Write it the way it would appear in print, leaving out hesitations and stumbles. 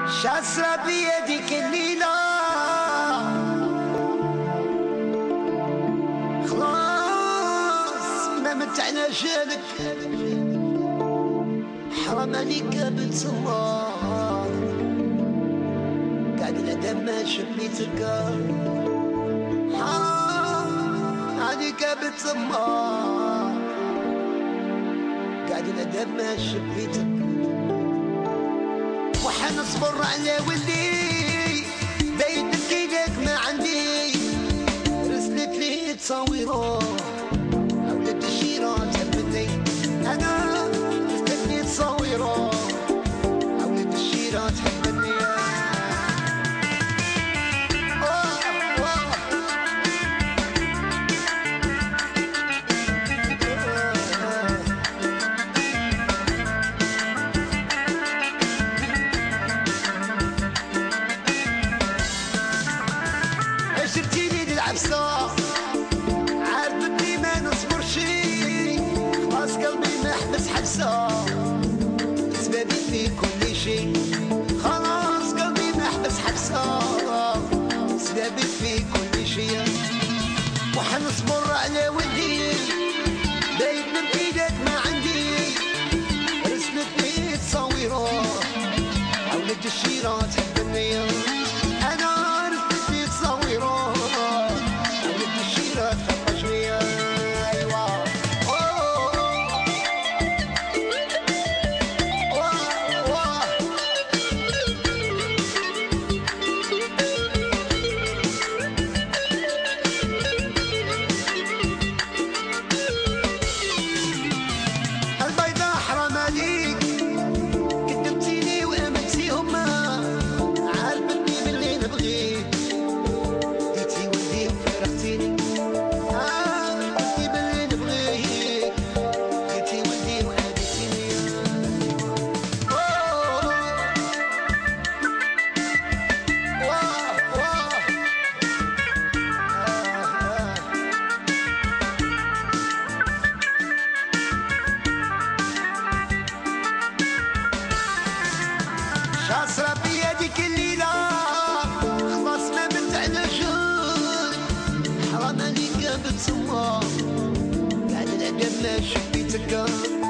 شاسرة بيدك الليلة خلاص ما متعنا جالك حرام عليك بنت الله قاعد الأدم ما شفيتك حرام عليك بنت الله قاعد الأدم ما شفيتك وحنصبر على ولي بين بكيدك ما عندي رسلت لي تصاويره أولاد الشيرة تهبني أنا رسلت لي تصاويره أولاد الشيرة تهبني عارف بدي ما نصبر شي خلاص قلبي محبس حبسه سبابي في كل شي خلاص قلبي محبس حبسه سبابي في كل شي وحنصبر على ولدي بايد من ايدك ما عندي رسلت لي تصاويره اولاد الشيرة تحبني انا رسلت لي تصاويره شاسرة بيدك الليلة خلاص ما متعنا جود حرام عليك بنت الله قاعد الأدب ما شفيتك